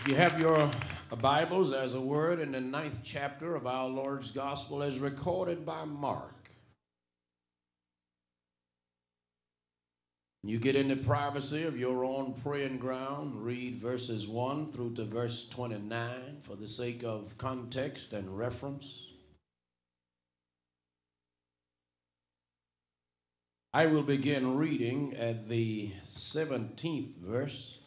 If you have your Bibles, there's a word in the 9th chapter of our Lord's Gospel as recorded by Mark. You get in the privacy of your own praying ground, read verses 1 through to verse 29 for the sake of context and reference. I will begin reading at the 17th verse.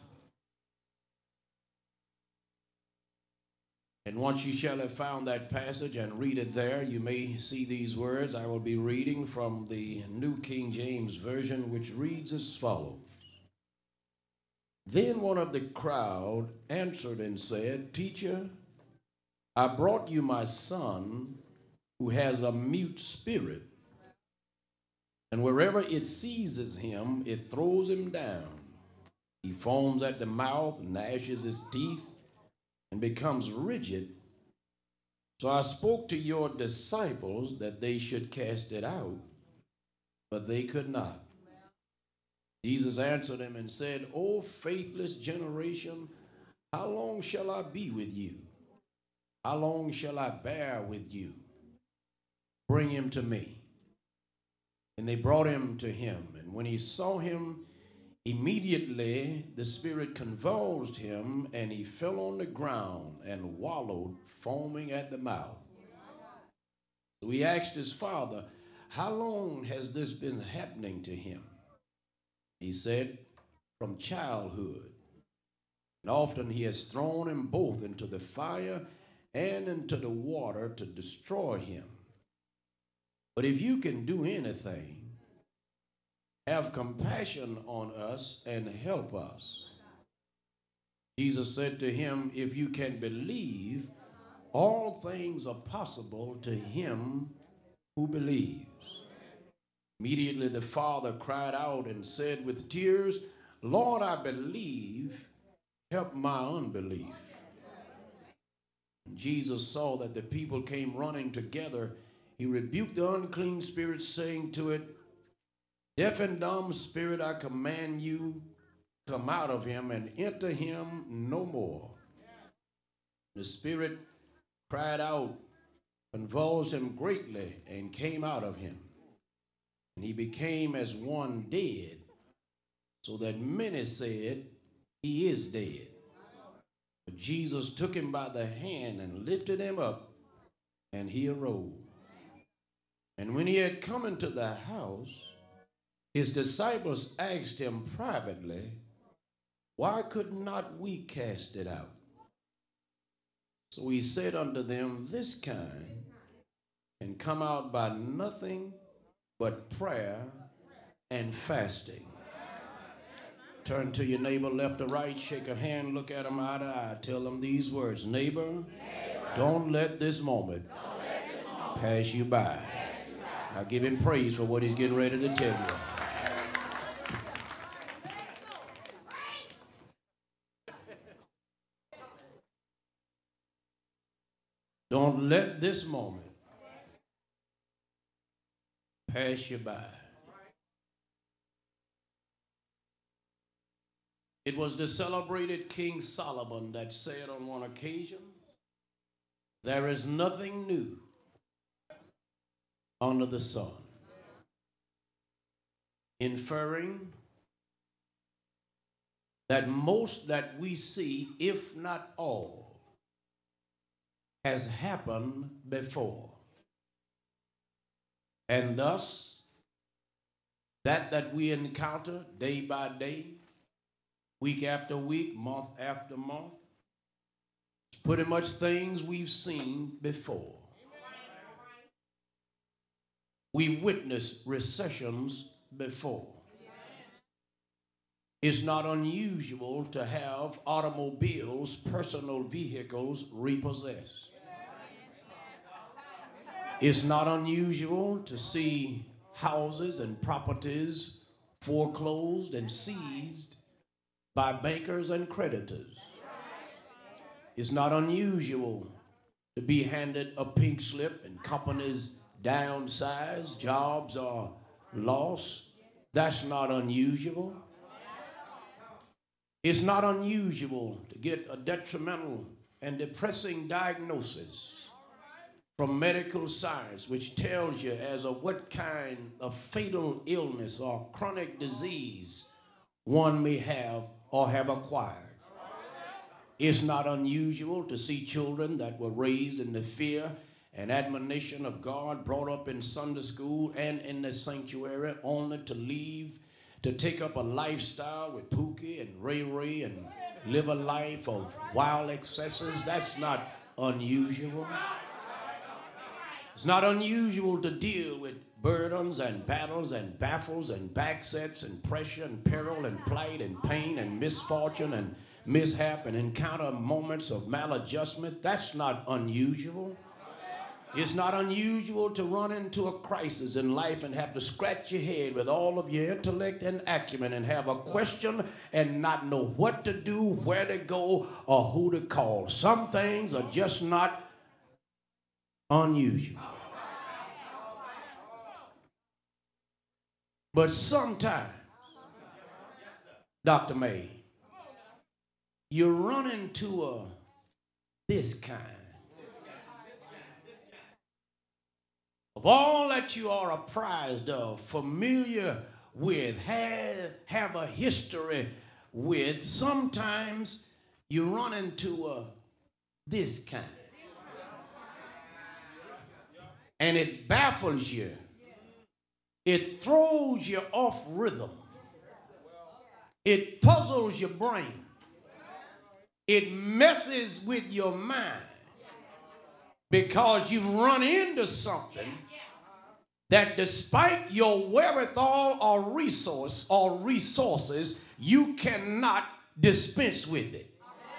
And once you shall have found that passage and read it there, you may see these words. I will be reading from the New King James Version, which reads as follows. Then one of the crowd answered and said, Teacher, I brought you my son who has a mute spirit, and wherever it seizes him, it throws him down. He foams at the mouth, gnashes his teeth, and becomes rigid. So I spoke to your disciples that they should cast it out, but they could not. Jesus answered him and said, O faithless generation, how long shall I be with you? How long shall I bear with you? Bring him to me. And they brought him to him, and when he saw him, immediately the spirit convulsed him, and he fell on the ground and wallowed, foaming at the mouth. So he asked his father, How long has this been happening to him? He said, From childhood. And often he has thrown him both into the fire and into the water to destroy him. But if you can do anything, have compassion on us and help us. Jesus said to him, If you can believe, all things are possible to him who believes. Immediately the father cried out and said with tears, Lord, I believe, help my unbelief. When Jesus saw that the people came running together, he rebuked the unclean spirit, saying to it, Deaf and dumb spirit, I command you, come out of him and enter him no more. The spirit cried out, convulsed him greatly, and came out of him. And he became as one dead, so that many said, He is dead. But Jesus took him by the hand and lifted him up, and he arose. And when he had come into the house, his disciples asked him privately, Why could not we cast it out? So he said unto them, This kind can come out by nothing but prayer and fasting. Turn to your neighbor left or right, shake a hand, look at him eye to eye, tell them these words, Neighbor, don't let this moment pass you by. Now give him praise for what he's getting ready to tell you. Don't let this moment pass you by. It was the celebrated King Solomon that said on one occasion, There is nothing new under the sun, inferring that most that we see, if not all, has happened before. And thus, that we encounter day by day, week after week, month after month, is pretty much things we've seen before. We witnessed recessions before. It's not unusual to have automobiles, personal vehicles repossessed. It's not unusual to see houses and properties foreclosed and seized by bankers and creditors. It's not unusual to be handed a pink slip and companies downsize, jobs are lost. That's not unusual. It's not unusual to get a detrimental and depressing diagnosis from medical science, which tells you as of what kind of fatal illness or chronic disease one may have or have acquired. It's not unusual to see children that were raised in the fear and admonition of God, brought up in Sunday school and in the sanctuary, only to leave, to take up a lifestyle with Pookie and Ray Ray and live a life of wild excesses. That's not unusual. It's not unusual to deal with burdens and battles and baffles and backsets and pressure and peril and plight and pain and misfortune and mishap and encounter moments of maladjustment. That's not unusual. It's not unusual to run into a crisis in life and have to scratch your head with all of your intellect and acumen and have a question and not know what to do, where to go, or who to call. Some things are just not unusual. But sometimes, Dr. May, you run into this kind. Of all that you are apprised of, familiar with, have a history with, sometimes you run into this kind. And it baffles you. It throws you off rhythm. It puzzles your brain. It messes with your mind. Because you've run into something that despite your wherewithal or resources, you cannot dispense with it.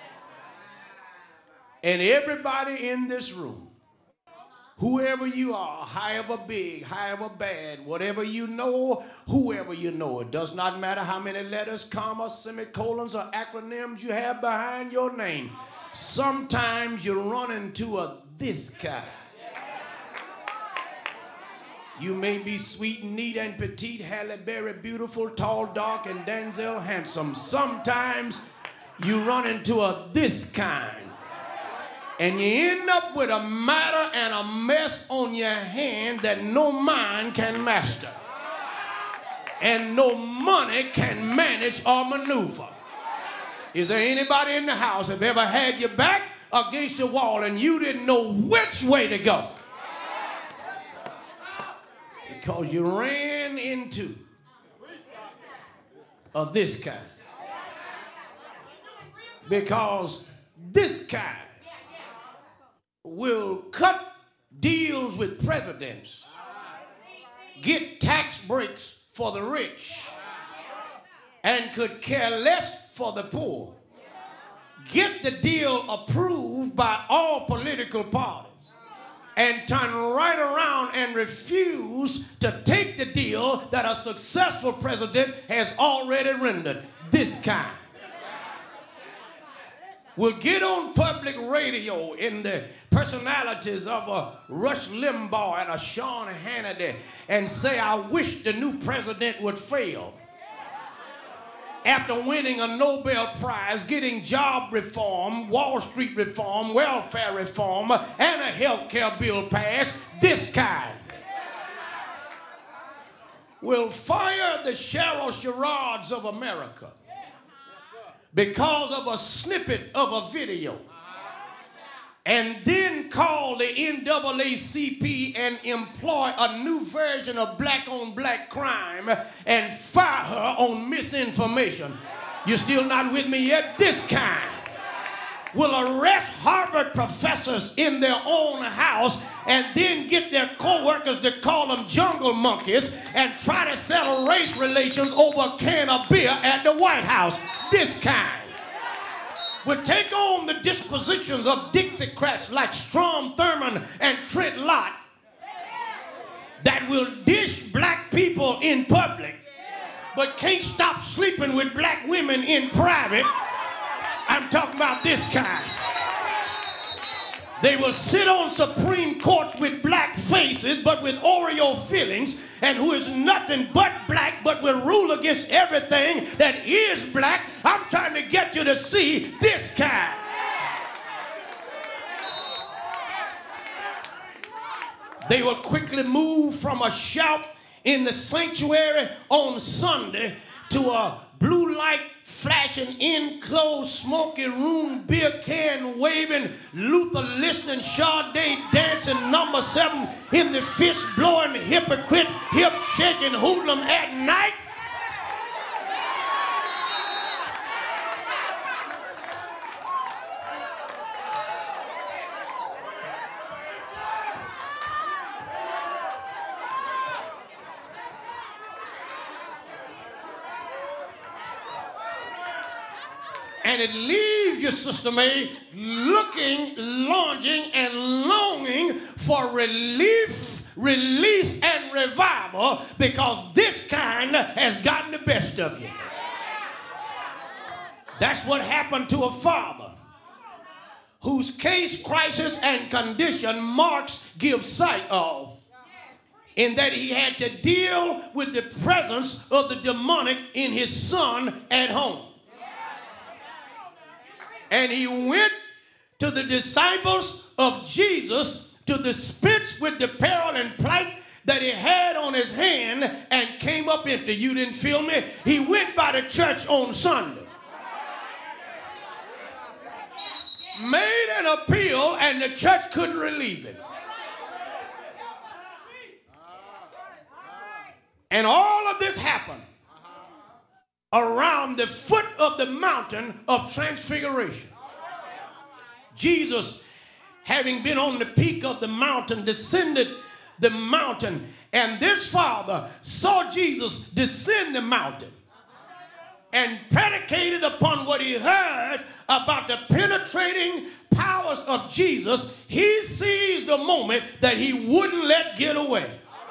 And everybody in this room, whoever you are, however big, however bad, whatever you know, whoever you know, it does not matter how many letters, commas, semicolons, or acronyms you have behind your name. Sometimes you run into this guy. You may be sweet and neat and petite, Halle Berry beautiful, tall, dark, and Denzel handsome. Sometimes you run into this kind. And you end up with a matter and a mess on your hand that no mind can master. And no money can manage or maneuver. Is there anybody in the house that ever had your back against the wall and you didn't know which way to go? Because you ran into this kind. Because this kind will cut deals with presidents, get tax breaks for the rich, and could care less for the poor, get the deal approved by all political parties, and turn right around and refuse to take the deal that a successful president has already rendered. This kind will get on public radio in the personalities of a Rush Limbaugh and a Sean Hannity and say, I wish the new president would fail. After winning a Nobel Prize, getting job reform, Wall Street reform, welfare reform, and a health care bill passed, this kind will fire the Cheryl Sherrods of America because of a snippet of a video, and then call the NAACP and employ a new version of black-on-black crime and fire her on misinformation. You're still not with me yet? This kind will arrest Harvard professors in their own house and then get their co-workers to call them jungle monkeys and try to settle race relations over a can of beer at the White House. This kind would take on the dispositions of Dixiecrats like Strom Thurmond and Trent Lott that will dish black people in public but can't stop sleeping with black women in private. I'm talking about this kind. They will sit on Supreme Courts with black faces but with Oreo fillings, and who is nothing but black but will rule against everything that is black. I'm trying to get you to see this kind. They will quickly move from a shout in the sanctuary on Sunday to a blue light flashing, enclosed, smoky room, beer can waving, Luther listening, Sade dancing, number 7 in the fish blowing, hypocrite, hip shaking, hoodlum at night. And it leaves you, Sister May, looking, longing, and longing for relief, release, and revival, because this kind has gotten the best of you. That's what happened to a father whose case, crisis, and condition Marx gives sight of, in that he had to deal with the presence of the demonic in his son at home. And he went to the disciples of Jesus to dispense with the peril and plight that he had on his hand and came up empty. You didn't feel me? He went by the church on Sunday, made an appeal, and the church couldn't relieve him. And all of this happened around the foot of the mountain of transfiguration. Jesus, having been on the peak of the mountain, descended the mountain, and this father saw Jesus descend the mountain, and predicated upon what he heard about the penetrating powers of Jesus, he seized the moment that he wouldn't let get away.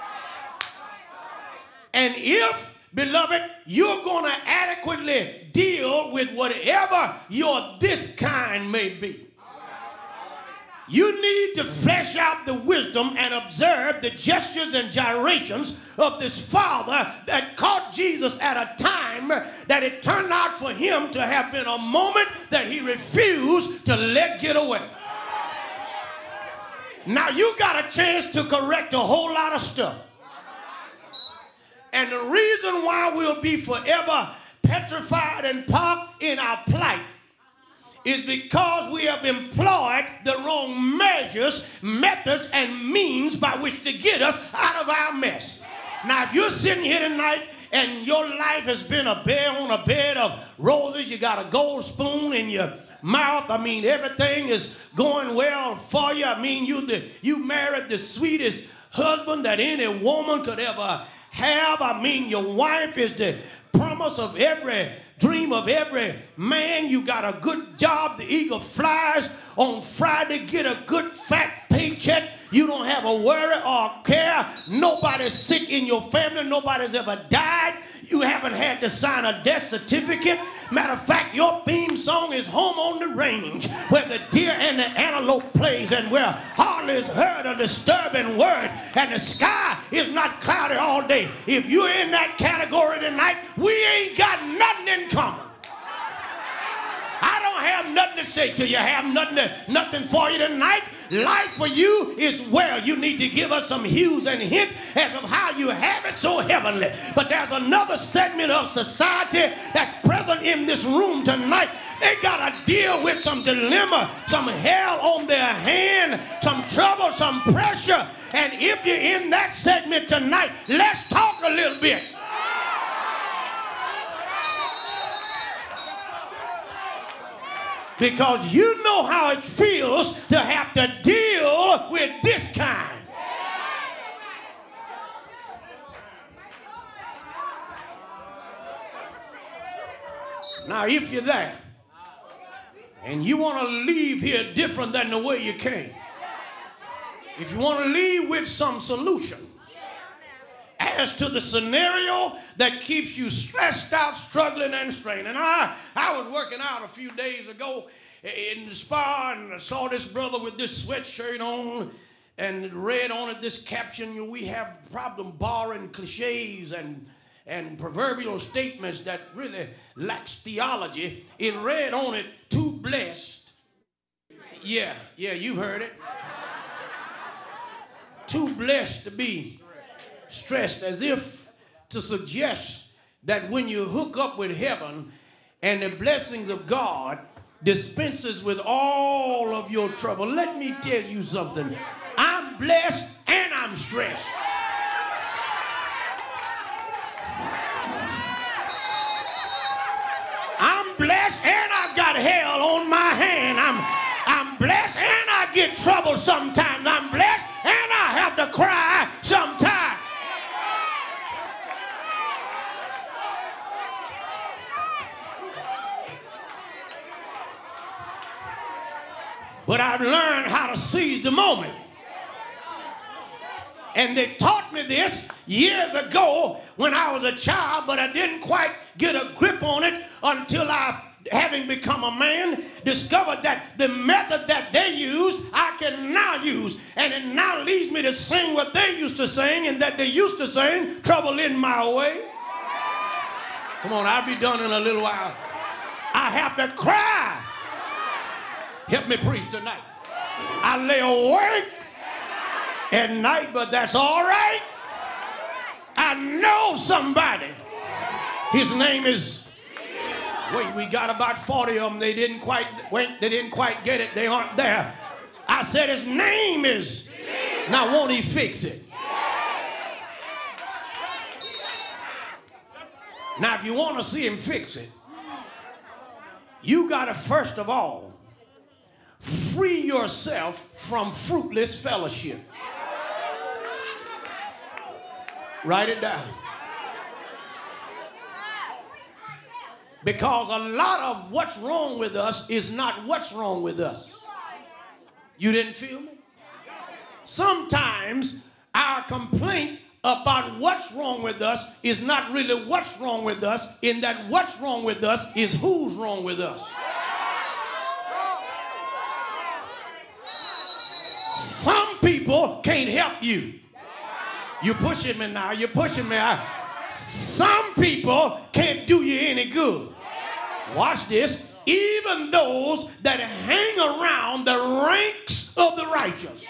And if, beloved, you're going to adequately deal with whatever your this kind may be, you need to flesh out the wisdom and observe the gestures and gyrations of this father that caught Jesus at a time that it turned out for him to have been a moment that he refused to let get away. Now you got a chance to correct a whole lot of stuff. And the reason why we'll be forever petrified and parked in our plight is because we have employed the wrong measures, methods, and means by which to get us out of our mess. Now, if you're sitting here tonight and your life has been a bed on a bed of roses, you got a gold spoon in your mouth, I mean, everything is going well for you. I mean, you married the sweetest husband that any woman could ever have. I mean, your wife is the promise of every dream of every man. You got a good job. The eagle flies on Friday, get a good fat paycheck. You don't have a worry or care. Nobody's sick in your family. Nobody's ever died. You haven't had to sign a death certificate. Matter of fact, your theme song is Home on the Range, where the deer and the antelope plays, and where hardly is heard a disturbing word, and the sky is not cloudy all day. If you're in that category tonight, we ain't got nothing in common. I don't have nothing to say to you. I have nothing for you tonight. Life for you is well. You need to give us some hues and hint as of how you have it so heavenly. But there's another segment of society that's present in this room tonight. They got to deal with some dilemma, some hell on their hand, some trouble, some pressure. And if you're in that segment tonight, let's talk a little bit. Because you know how it feels to have to deal with this kind. Now, if you're there and you want to leave here different than the way you came, if you want to leave with some solution as to the scenario that keeps you stressed out, struggling, and straining. I was working out a few days ago, in the spa, and I saw this brother with this sweatshirt on, and read on it this caption, we have problem borrowing cliches and proverbial statements that really lacks theology. It read on it, too blessed. Yeah, you heard it. Too blessed to be stressed, as if to suggest that when you hook up with heaven and the blessings of God dispenses with all of your trouble. Let me tell you something. I'm blessed and I'm stressed. I'm blessed and I've got hell on my hand. I'm blessed and I get trouble sometimes. I'm blessed and I have to cry sometimes. But I've learned how to seize the moment. And they taught me this years ago when I was a child, but I didn't quite get a grip on it until I, having become a man, discovered that the method that they used, I can now use. And it now leads me to sing what they used to sing, and that they used to sing, trouble in my way. Come on, I'll be done in a little while. I have to cry. Help me preach tonight. I lay awake at night, but that's all right. I know somebody. His name is, wait, we got about 40 of them. They didn't quite get it. They aren't there. I said his name is. Now won't he fix it? Now if you want to see him fix it, you got to first of all free yourself from fruitless fellowship. Write it down. Because a lot of what's wrong with us is not what's wrong with us. You didn't feel me? Sometimes our complaint about what's wrong with us is not really what's wrong with us, in that what's wrong with us is who's wrong with us. Some people can't help you. You're pushing me now. You're pushing me. Some people can't do you any good. Watch this. Even those that hang around the ranks of the righteous.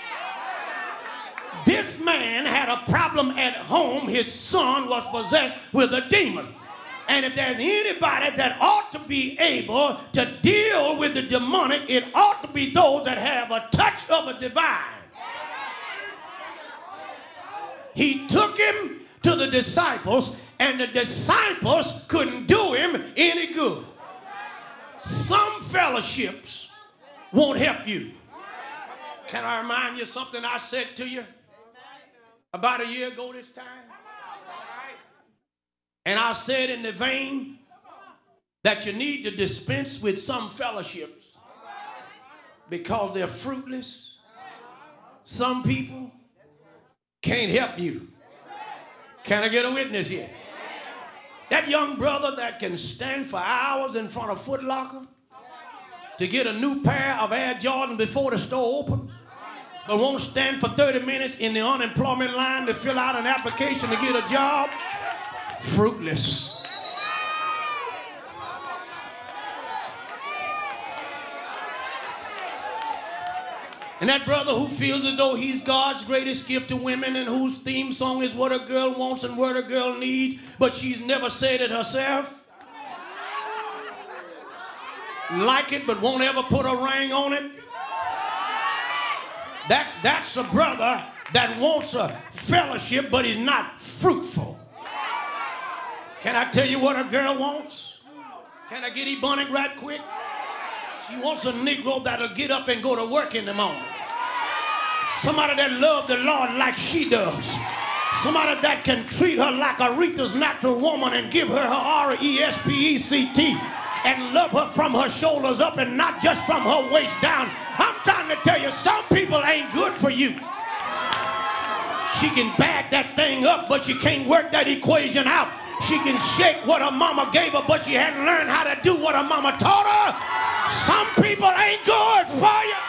This man had a problem at home. His son was possessed with a demon. And if there's anybody that ought to be able to deal with the demonic, it ought to be those that have a touch of a divine. He took him to the disciples, and the disciples couldn't do him any good. Some fellowships won't help you. Can I remind you something I said to you about a year ago this time? And I said in the vein that you need to dispense with some fellowships because they're fruitless. Some people can't help you. Can I get a witness here? That young brother that can stand for hours in front of Foot Locker to get a new pair of Air Jordan before the store opens, but won't stand for 30 minutes in the unemployment line to fill out an application to get a job. Fruitless. And that brother who feels as though he's God's greatest gift to women, and whose theme song is what a girl wants and what a girl needs, but she's never said it herself. Like it, but won't ever put a ring on it. That's a brother that wants a fellowship, but he's not fruitful. Can I tell you what a girl wants? Can I get Ebonic right quick? She wants a Negro that'll get up and go to work in the morning. Somebody that loves the Lord like she does. Somebody that can treat her like Aretha's natural woman and give her her R-E-S-P-E-C-T and love her from her shoulders up and not just from her waist down. I'm trying to tell you, some people ain't good for you. She can bag that thing up, but she can't work that equation out. She can shake what her mama gave her, but she hadn't learned how to do what her mama taught her. Some people ain't good for you.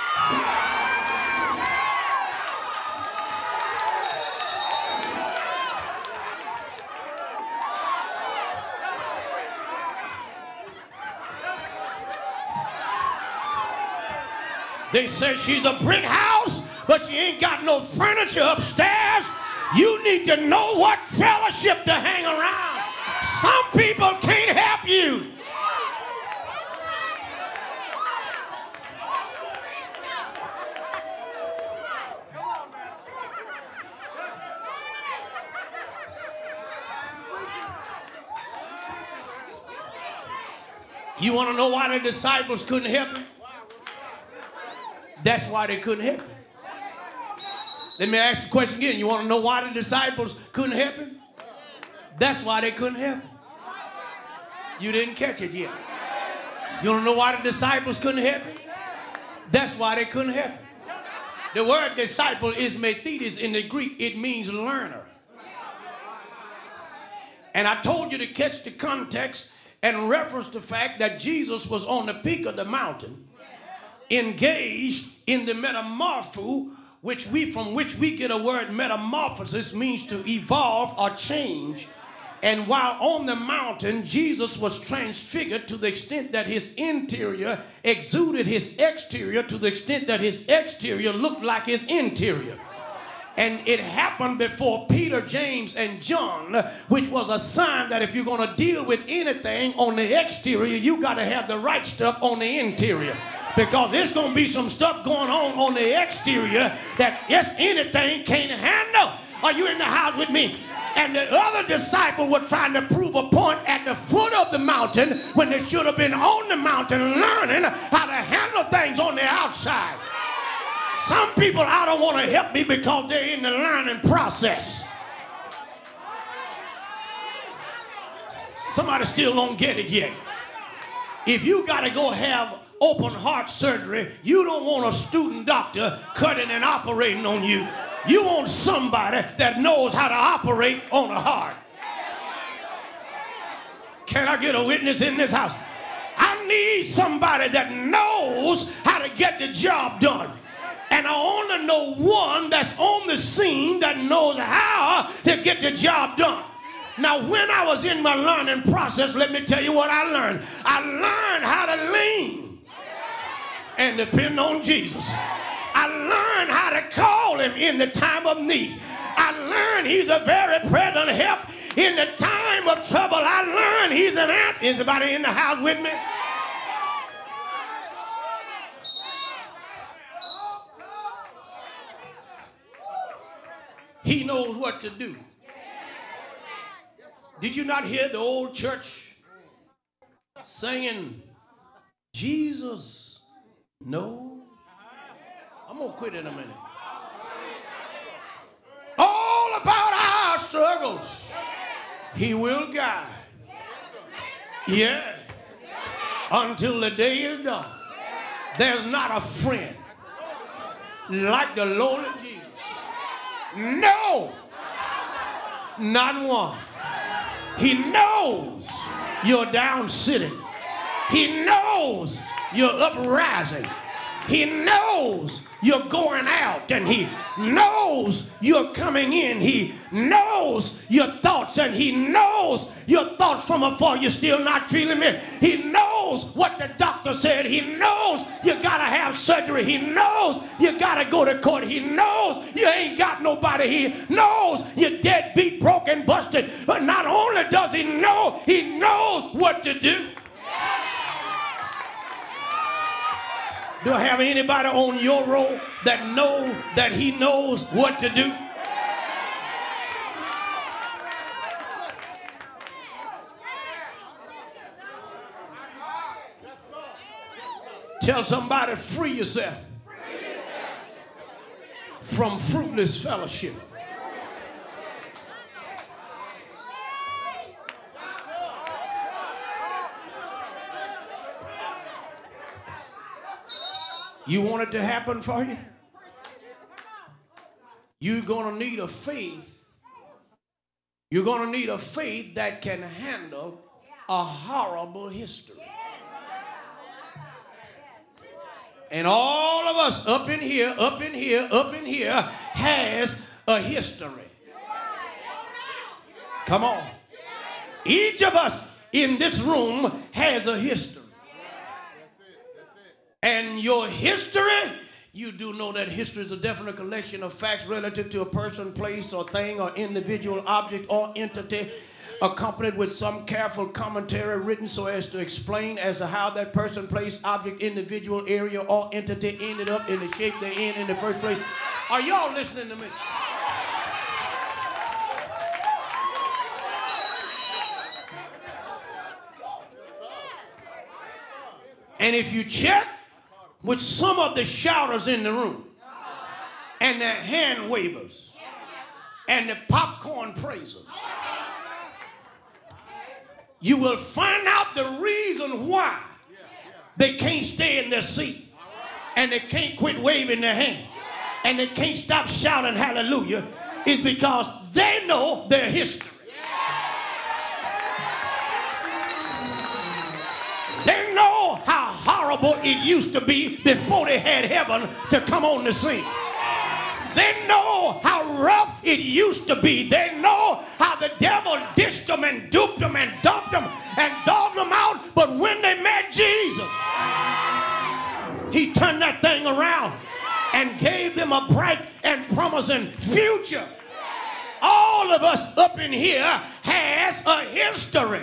They say she's a brick house, but she ain't got no furniture upstairs. You need to know what fellowship to hang around. Some people can't help you. You want to know why the disciples couldn't help him? That's why they couldn't help him. Let me ask the question again. You want to know why the disciples couldn't help him? That's why they couldn't help him. You didn't catch it yet. You want to know why the disciples couldn't help him? That's why they couldn't help him. The word disciple is methites in the Greek. It means learner. And I told you to catch the context and reference the fact that Jesus was on the peak of the mountain, engaged in the metamorpho, from which we get a word metamorphosis, means to evolve or change. And while on the mountain, Jesus was transfigured to the extent that his interior exuded his exterior, to the extent that his exterior looked like his interior. And it happened before Peter, James, and John, which was a sign that if you're going to deal with anything on the exterior, you got to have the right stuff on the interior. Because there's going to be some stuff going on the exterior that anything can't handle. Are you in the house with me? And the other disciple were trying to prove a point at the foot of the mountain when they should have been on the mountain learning how to handle things on the outside. Some people, I don't want to help me because they're in the learning process. Somebody still don't get it yet. If you got to go have open heart surgery, you don't want a student doctor cutting and operating on you. You want somebody that knows how to operate on a heart. Can I get a witness in this house? I need somebody that knows how to get the job done. And I only know one that's on the scene that knows how to get the job done. Now, when I was in my learning process, let me tell you what I learned. I learned how to lean and depend on Jesus. I learned how to call him in the time of need. I learned he's a very present help in the time of trouble. I learned he's an answer. Is anybody in the house with me? He knows what to do. Did you not hear the old church singing, Jesus knows? I'm going to quit in a minute. All about our struggles, he will guide. Yeah. Until the day is done. There's not a friend like the Lord Jesus. No, not one. He knows you're down sitting. He knows you're uprising. He knows you're going out, and he knows you're coming in. He knows your thoughts, and he knows your thoughts from afar. You're still not feeling it. He knows what the doctor said. He knows you gotta have surgery. He knows you gotta go to court. He knows you ain't got nobody. He knows you're dead, beat, broken, busted. But not only does he knows what to do. Do I have anybody on your roll that know that he knows what to do? Tell somebody, free yourself from fruitless fellowship. You want it to happen for you? You're going to need a faith. You're going to need a faith that can handle a horrible history. And all of us up in here has a history. Come on. Each of us in this room has a history. And your history, you do know that history is a definite collection of facts relative to a person, place, or thing, or individual, object, or entity, accompanied with some careful commentary written so as to explain as to how that person, place, object, individual, area, or entity ended up in the shape they're in the first place. Are y'all listening to me? And if you check with some of the shouters in the room and the hand wavers and the popcorn praisers, you will find out the reason why they can't stay in their seat and they can't quit waving their hand and they can't stop shouting hallelujah is because they know their history. They know how horrible it used to be before they had heaven to come on the scene. They know how rough it used to be. They know how the devil dished them and duped them and dumped them and dogged them out. But when they met Jesus, he turned that thing around and gave them a bright and promising future. All of us up in here has a history.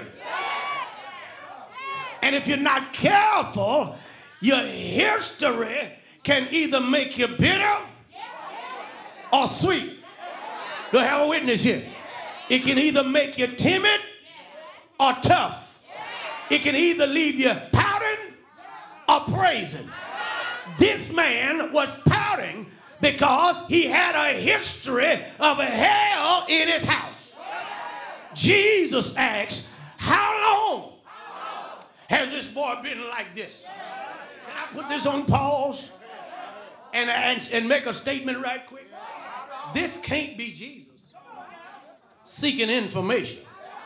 And if you're not careful, your history can either make you bitter or sweet. Do I have a witness here? It can either make you timid or tough. It can either leave you pouting or praising. This man was pouting because he had a history of hell in his house. Jesus asked, how long has this boy been like this? Can I put this on pause and make a statement right quick? This can't be Jesus seeking information.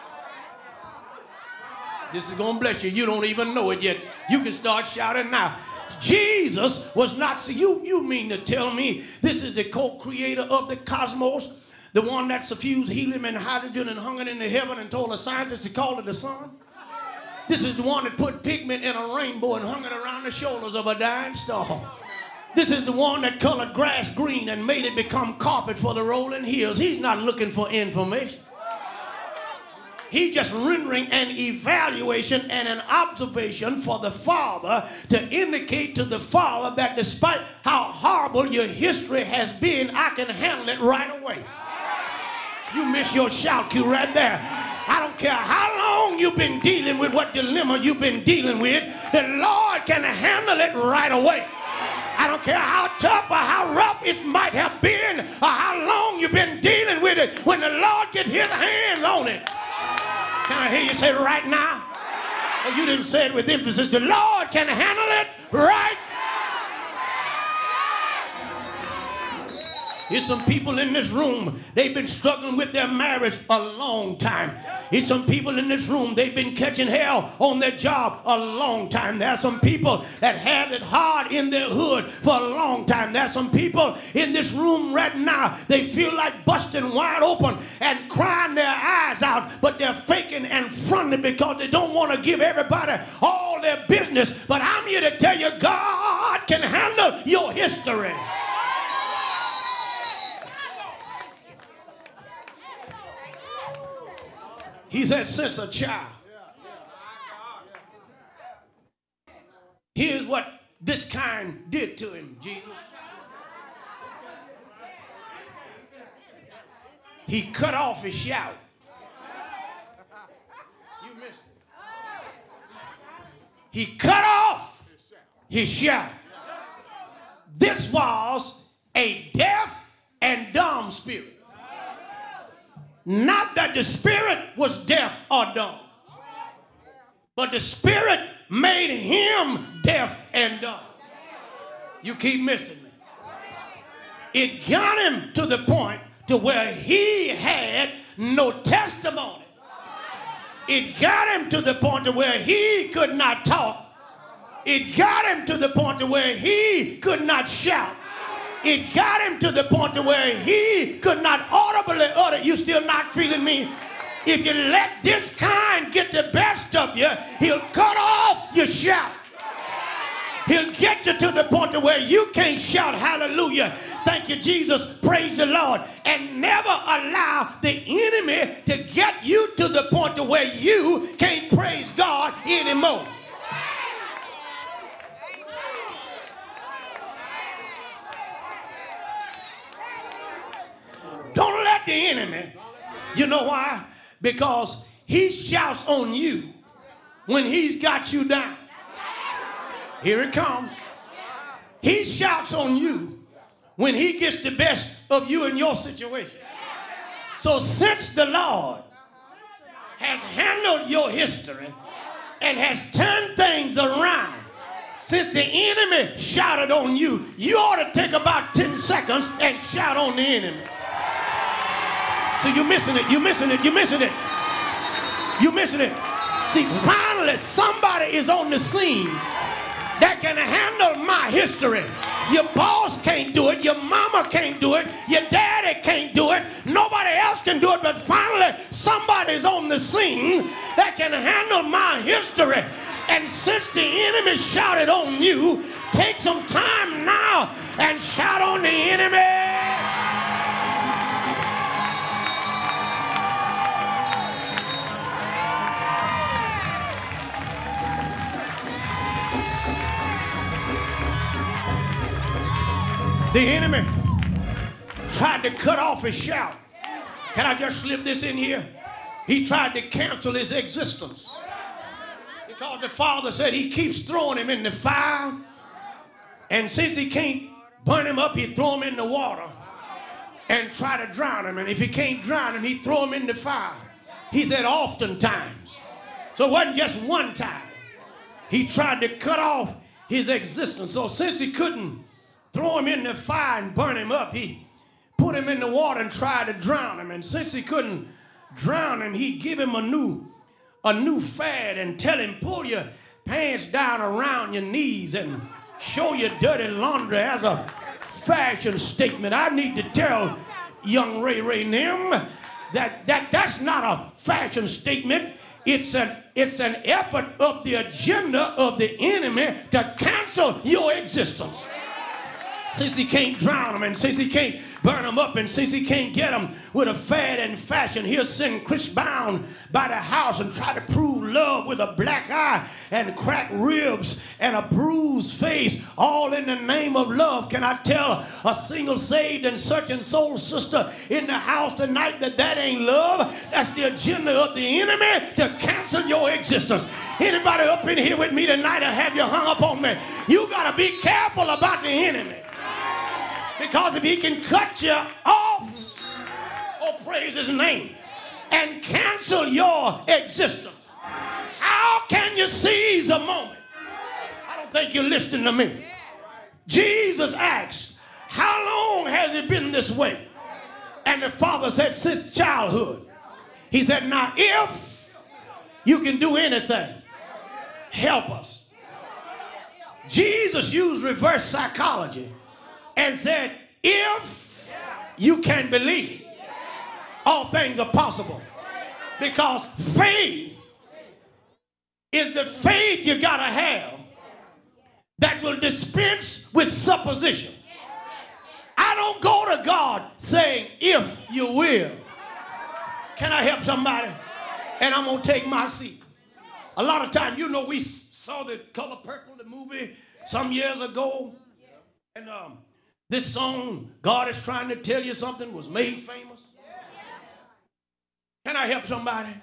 This is going to bless you. You don't even know it yet. You can start shouting now. Jesus was not, you mean to tell me this is the co-creator of the cosmos, the one that suffused helium and hydrogen and hung it into heaven and told a scientist to call it the sun? This is the one that put pigment in a rainbow and hung it around the shoulders of a dying star. This is the one that colored grass green and made it become carpet for the rolling hills. He's not looking for information. He's just rendering an evaluation and an observation for the Father to indicate to the Father that despite how horrible your history has been, I can handle it right away. You miss your shout cue right there. I don't care how long you've been dealing with what dilemma you've been dealing with, the Lord can handle it right away. I don't care how tough or how rough it might have been or how long you've been dealing with it. When the Lord gets his hands on it, can I hear you say right now? Oh, you didn't say it with emphasis. The Lord can handle it right. There's some people in this room, they've been struggling with their marriage a long time. There's some people in this room, they've been catching hell on their job a long time. There are some people that have it hard in their hood for a long time. There are some people in this room right now, they feel like busting wide open and crying their eyes out, but they're faking and fronting because they don't want to give everybody all their business. But I'm here to tell you, God can handle your history. He said, since a child. Here's what this kind did to him, Jesus. He cut off his shout. You missed it. He cut off his shout. This was a deaf and dumb spirit. Not that the spirit was deaf or dumb, but the spirit made him deaf and dumb. You keep missing me. It got him to the point to where he had no testimony. It got him to the point to where he could not talk It got him to the point to where he could not shout. It got him to the point to where he could not audibly utter. You still not feeling me? If you let this kind get the best of you, he'll cut off your shout. He'll get you to the point to where you can't shout hallelujah, thank you Jesus, praise the Lord, and never allow the enemy to get you to the point to where you can't praise God anymore. Don't let the enemy, you know why? Because he shouts on you when he's got you down. Here it comes. He shouts on you when he gets the best of you in your situation. So since the Lord has handled your history and has turned things around, since the enemy shouted on you, you ought to take about 10 seconds and shout on the enemy. So you're missing it, you're missing it, you're missing it. You're missing it. See, finally somebody is on the scene that can handle my history. Your boss can't do it, your mama can't do it, your daddy can't do it, nobody else can do it, but finally somebody's on the scene that can handle my history. And since the enemy shouted on you, take some time now and shout on the enemy. The enemy tried to cut off his shout. Can I just slip this in here? He tried to cancel his existence. Because the Father said he keeps throwing him in the fire. And since he can't burn him up, he throw him in the water and try to drown him. And if he can't drown him, he throw him in the fire. He said oftentimes. So it wasn't just one time. He tried to cut off his existence. So since he couldn't throw him in the fire and burn him up, he put him in the water and tried to drown him. And since he couldn't drown him, he give him a new fad and tell him, pull your pants down around your knees and show your dirty laundry as a fashion statement. I need to tell young Ray them that's not a fashion statement. It's an effort of the agenda of the enemy to cancel your existence. Since he can't drown them, and since he can't burn them up, and since he can't get them with a fad and fashion, he'll send Chris Brown by the house and try to prove love with a black eye and cracked ribs and a bruised face, all in the name of love. Can I tell a single saved and searching soul sister in the house tonight that ain't love? That's the agenda of the enemy to cancel your existence. Anybody up in here with me tonight or have you hung up on me? You got to be careful about the enemy. Because if he can cut you off, oh praise his name, and cancel your existence, how can you seize a moment? I don't think you're listening to me. Jesus asked, how long has it been this way? And the Father said, since childhood. He said, now if you can do anything, help us. Jesus used reverse psychology and said, if you can believe, all things are possible. Because faith is the faith you gotta have that will dispense with supposition. I don't go to God saying, if you will. Can I help somebody? And I'm gonna take my seat. A lot of times, you know, we saw The Color Purple, the movie, some years ago. And this song, God is Trying to Tell You Something, was made famous. Can I help somebody?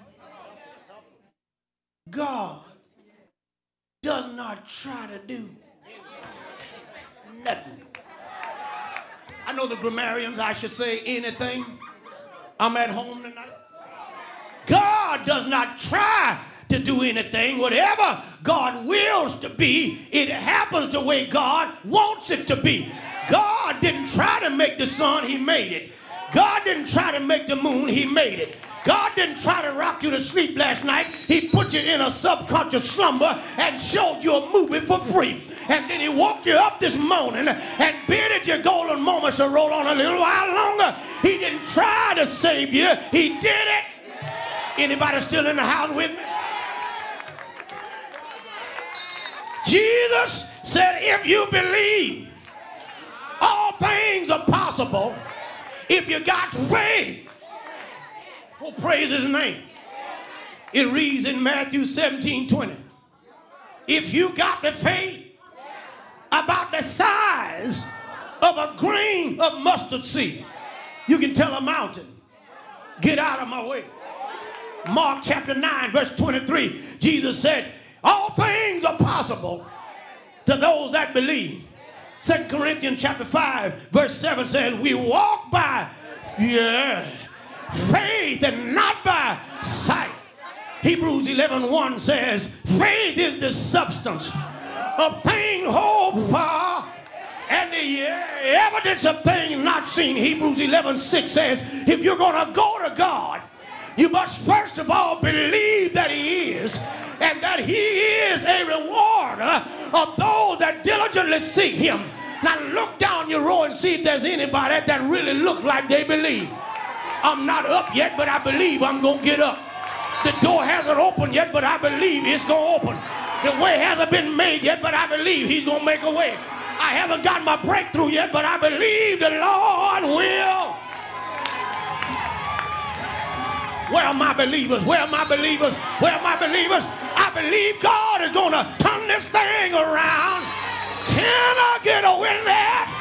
God does not try to do nothing. I know the grammarians, I should say anything. I'm at home tonight. God does not try to do anything. Whatever God wills to be, it happens the way God wants it to be. God didn't try to make the sun, he made it. God didn't try to make the moon, he made it. God didn't try to rock you to sleep last night. He put you in a subconscious slumber and showed you a movie for free. And then he woke you up this morning and bidded your golden moments to roll on a little while longer. He didn't try to save you. He did it. Anybody still in the house with me? Jesus said, if you believe, all things are possible if you got faith. Oh, praise his name. It reads in Matthew 17:20. If you got the faith about the size of a grain of mustard seed, you can tell a mountain, get out of my way. Mark chapter 9, verse 23, Jesus said, all things are possible to those that believe. 2 Corinthians chapter 5, verse 7 says, we walk by faith and not by sight. Hebrews 11:1 says, faith is the substance of things hoped for and the evidence of things not seen. Hebrews 11:6 says, if you're going to go to God, you must first of all believe that he is, and that he is a rewarder of those that diligently seek him. Now look down your row and see if there's anybody that really look like they believe. I'm not up yet, but I believe I'm going to get up. The door hasn't opened yet, but I believe it's going to open. The way hasn't been made yet, but I believe he's going to make a way. I haven't got my breakthrough yet, but I believe the Lord will. Where are my believers? Where are my believers? Where are my believers? I believe God is going to turn this thing around. Can I get a witness?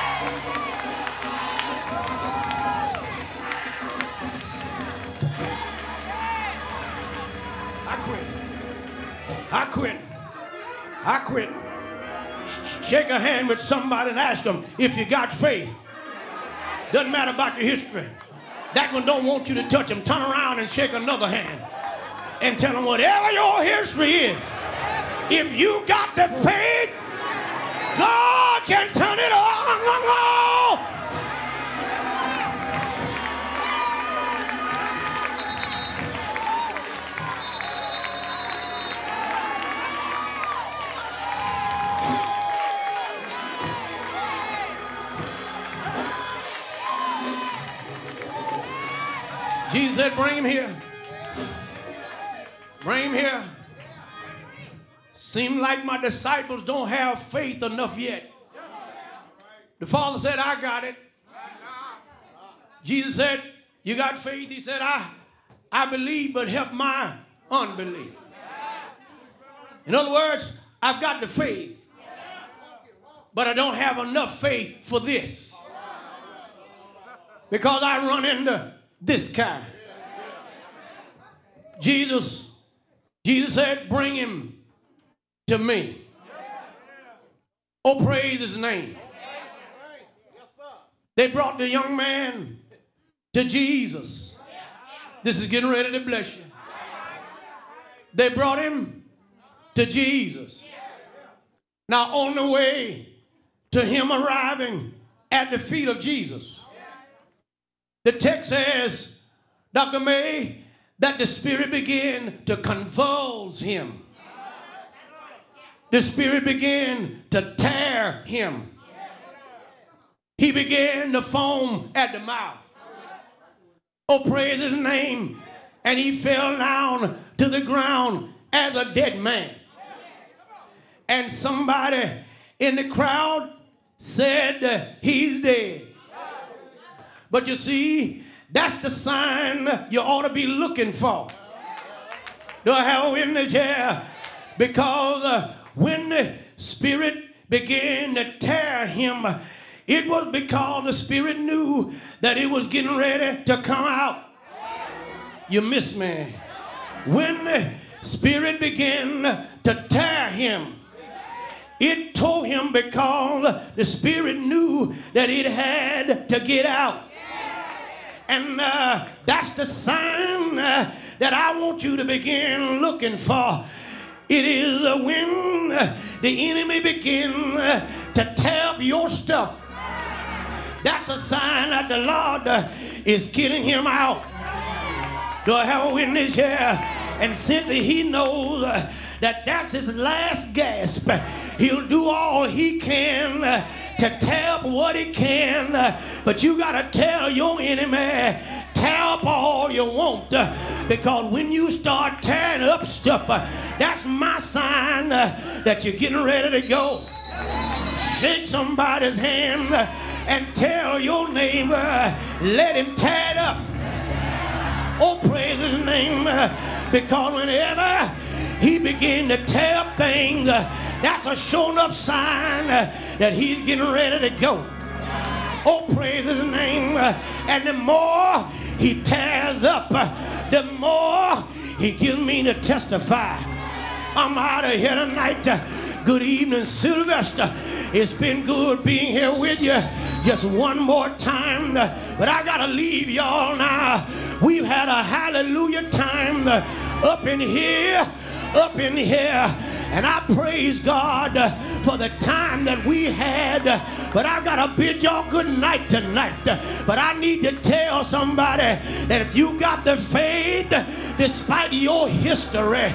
I quit. Shake a hand with somebody and ask them if you got faith. Doesn't matter about your history. That one don't want you to touch him. Turn around and shake another hand and tell them whatever your history is, if you got the faith, God can turn it on. Jesus said, bring him here. Bring him here. Seems like my disciples don't have faith enough yet. The Father said, I got it. Jesus said, you got faith? He said, I believe, but help my unbelief. In other words, I've got the faith, but I don't have enough faith for this. Because I run into this kind. Jesus said, bring him to me. Oh, praise his name. They brought the young man to Jesus. This is getting ready to bless you. They brought him to Jesus. Now, on the way to him arriving at the feet of Jesus, the text says, Dr. May, that the Spirit began to convulse him. The Spirit began to tear him. He began to foam at the mouth. Oh, praise his name. And he fell down to the ground as a dead man. And somebody in the crowd said, he's dead. But you see, that's the sign you ought to be looking for. Do I have a witness here? Because when the Spirit began to tear him, it was because the Spirit knew that it was getting ready to come out. You missed me. When the Spirit began to tear him, it tore him because the Spirit knew that it had to get out. And that's the sign that I want you to begin looking for. It is when the enemy begins to tear up your stuff. That's a sign that the Lord is getting him out. Do I have a witness here? And since he knows that that's his last gasp, he'll do all he can to tear up what he can. But you got to tell your enemy, tear up all you want, because when you start tearing up stuff, that's my sign that you're getting ready to go. Shake somebody's hand and tell your neighbor, let him tear it up. Oh, praise his name, because whenever he begin to tear up things, that's a sure enough sign that he's getting ready to go. Oh, praise his name. And the more he tears up, the more he gives me to testify. I'm out of here tonight. Good evening, Sylvester. It's been good being here with you just one more time, but I gotta leave y'all now. We've had a hallelujah time up in here, and I praise God for the time that we had, but I gotta bid y'all good night tonight. But I need to tell somebody that if you got the faith despite your history,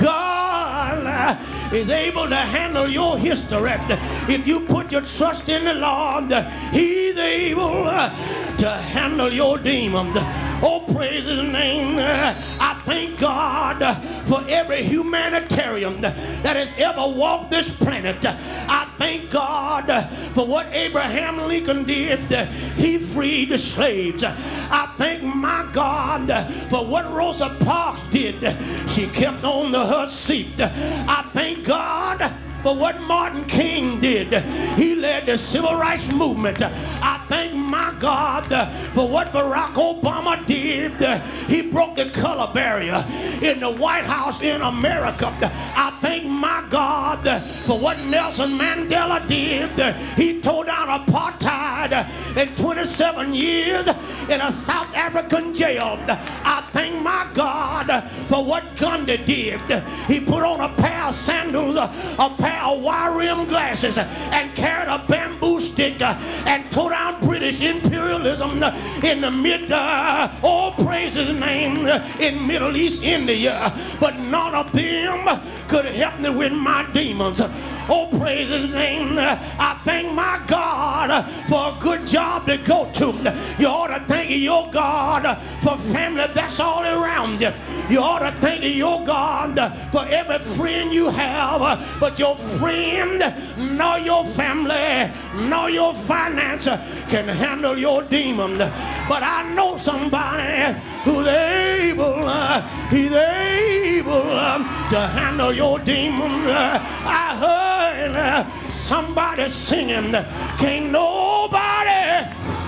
God is able to handle your history. If you put your trust in the Lord, he's able to handle your demons. Oh, praise his name. I thank God for every humanitarian that has ever walked this planet. I thank God for what Abraham Lincoln did. He freed the slaves. I thank my God for what Rosa Parks did. She kept on her seat. I thank God for what Martin King did. He led the civil rights movement. I thank my God for what Barack Obama did. He broke the color barrier in the White House in America. I thank my God for what Nelson Mandela did. He tore down apartheid in 27 years in a South African jail. I thank my God for what Gandhi did. He put on a pair of sandals, a pair of wire-rimmed glasses, and carried a bamboo stick and tore down British imperialism in the praise his name, in Middle East India. But none of them could help me with my demons. Oh, praise his name. I thank my God for a good job to go to. You ought to thank your God for family that's all around you. You ought to thank your God for every friend you have, but your friend, nor your family, nor your finance can handle your demon. But I know somebody who's able, he's able to handle your demon. I heard somebody singing, can't nobody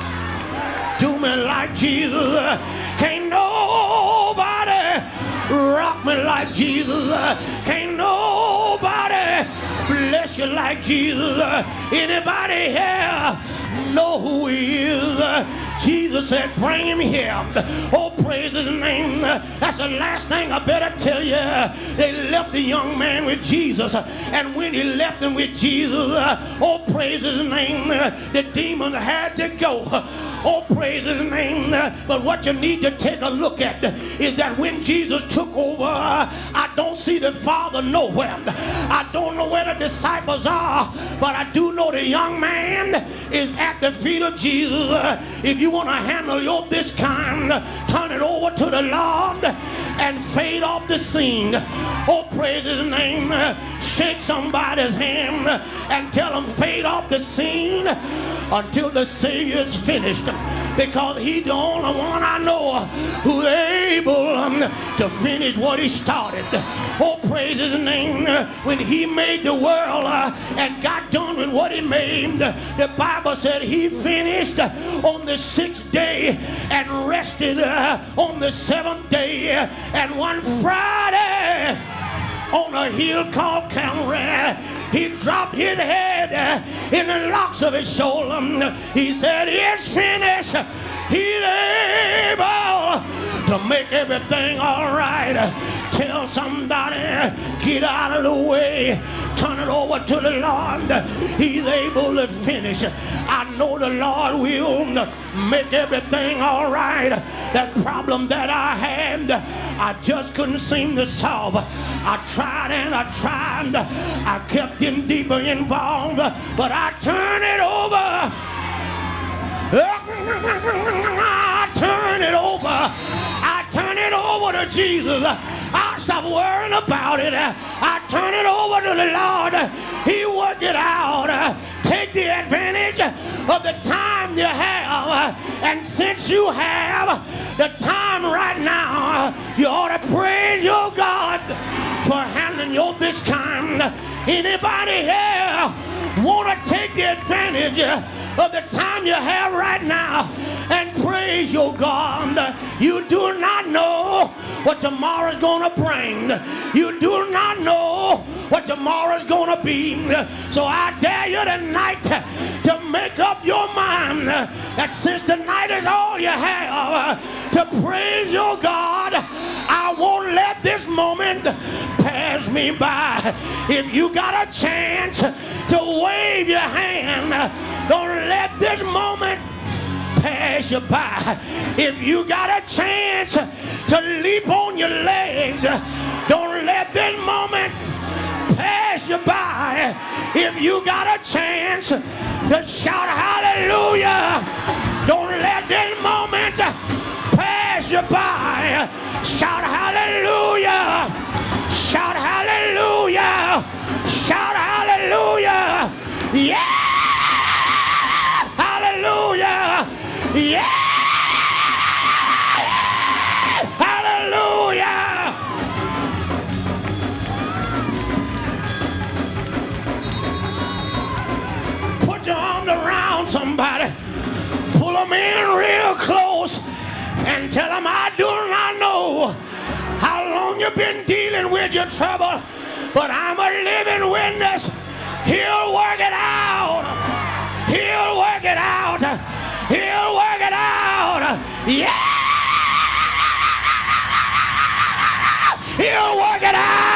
do me like Jesus. Can't nobody rock me like Jesus. Can't nobody bless you like Jesus. Anybody here know who he is? Jesus said, bring him here. Oh, praise his name. That's the last thing I better tell you. They left the young man with Jesus. And when he left him with Jesus, oh, praise his name, the demon had to go. Oh, praise his name. But what you need to take a look at is that when Jesus took over, I don't see the Father nowhere. I don't know where the disciples are, but I do know the young man is at the feet of Jesus. If you want to handle your this kind, turn it over to the Lord and fade off the scene. Oh, praise his name. Shake somebody's hand and tell them fade off the scene until the Savior is finished. Because he's the only one I know who's able to finish what he started. Oh, praise his name. When he made the world and got done with what he made, the Bible said he finished on the 6th day and rested on the 7th day. And one Friday, on a hill called Calvary, he dropped his head in the locks of his shoulder. He said, it's finished. He's able to make everything all right. Tell somebody, get out of the way. turn it over to the Lord. He's able to finish. I know the Lord will make everything all right. That problem that I had, I just couldn't seem to solve. I tried and I tried. I kept getting deeper involved, but I turned it over. I turn it over. I turn it over to Jesus. I stop worrying about it. I turn it over to the Lord. He worked it out. Take the advantage of the time you have. And since you have the time right now, you ought to praise your God for handling your this kind. Anybody here want to take the advantage of the time you have right now and praise your God? You do not know what tomorrow's going to bring. You do not know what tomorrow's going to be. So I dare you tonight to make up your mind that since tonight is all you have to praise your God, I won't let this moment pass me by. If you got a chance to wave your hand, don't let this moment pass you by. If you got a chance to leap on your legs, don't let this moment pass you by. If you got a chance to shout hallelujah, don't let this moment pass you by. Shout hallelujah. Shout hallelujah. Shout hallelujah. Yeah. Hallelujah. Yeah. Hallelujah. Put your arms around somebody. Pull them in real close and tell them, I do not know how long you've been dealing with your trouble, but I'm a living witness. He'll work it out. He'll work it out. He'll work it out. Yeah. He'll work it out.